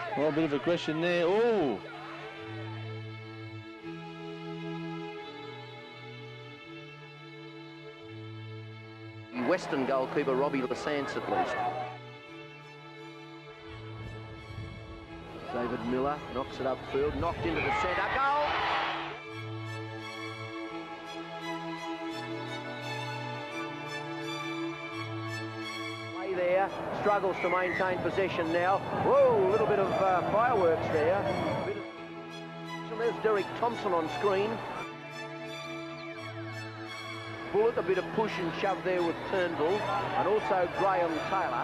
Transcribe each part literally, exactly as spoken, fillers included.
Oh, a bit of aggression there. Oh! Western goalkeeper Robbie Lasance at least. David Miller knocks it upfield, knocked into the centre, goal! Play there, struggles to maintain possession now. Whoa, a little bit of uh, fireworks there. Bit of... So there's Derek Thompson on screen. Bullock, a bit of push and shove there with Turnbull, and also Graham Taylor.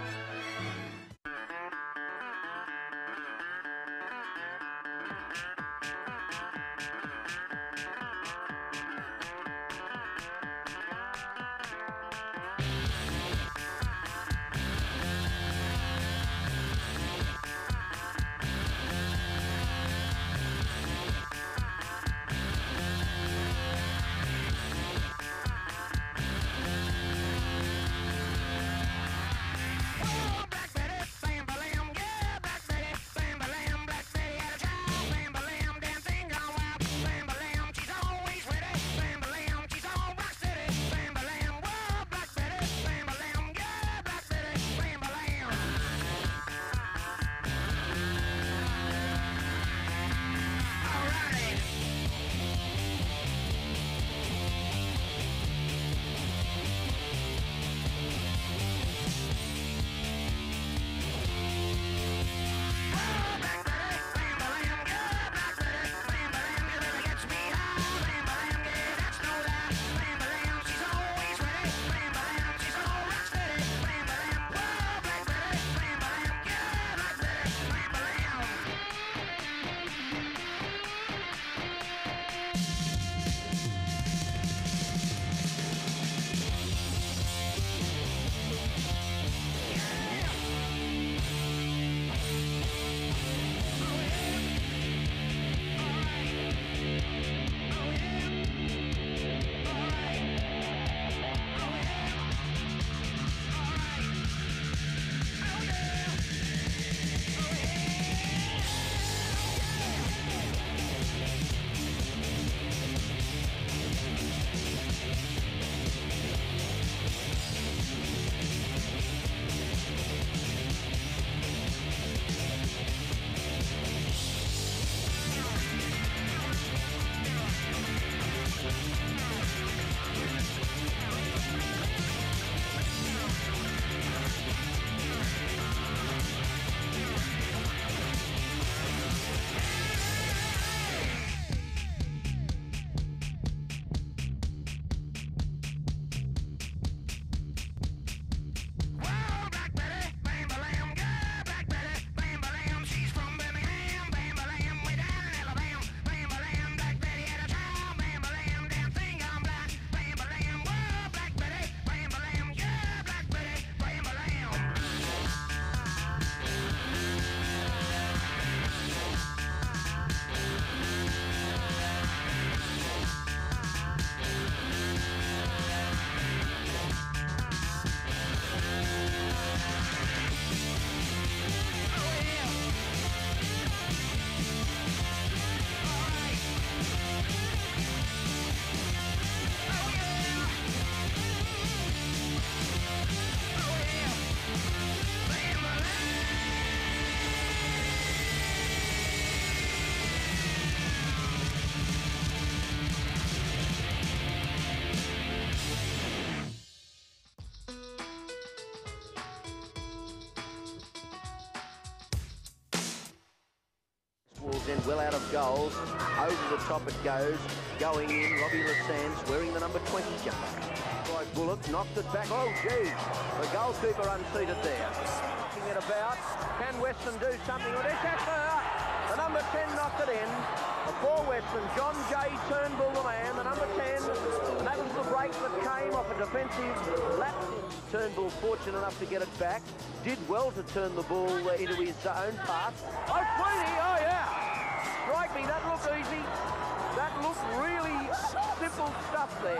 End well out of goals. Over the top it goes. Going in, Robbie Lasance wearing the number twenty jumper. By Bullock, knocked it back. Oh, gee. The goalkeeper unseated there. Knocking it about. Can Western do something with it? That's her. The number ten knocked it in. For Western, John J. Turnbull the man, the number ten. And that was the break that came off a defensive lapse. Turnbull fortunate enough to get it back. Did well to turn the ball into his own path. Oh, Sweeney, oh yeah. Strike me, that looked easy. That looked really simple stuff there.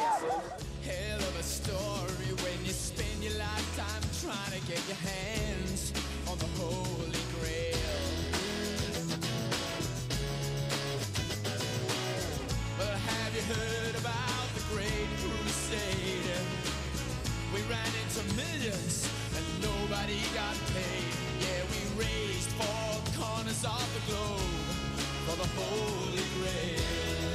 Hell of a story when you spend your lifetime trying to get your hands on the Holy Grail. money got paid. Yeah, we raised four corners of the globe for the Holy Grail.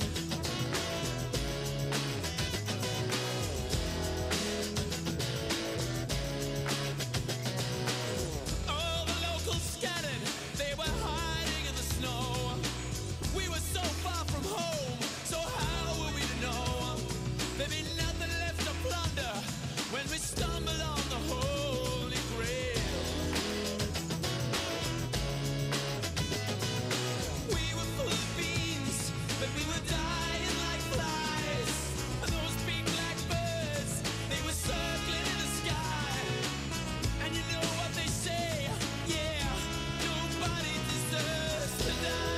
All the locals scattered, they were hiding in the snow. We were so far from home, so how were we to know? There'd be nothing left to plunder when we stumbled on the Holy Grail. We were full of beans, but we were dying like flies. And those big black birds, they were circling in the sky. And you know what they say, yeah, nobody deserves to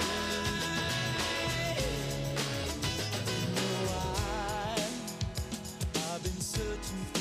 die. You know I, I've been searching for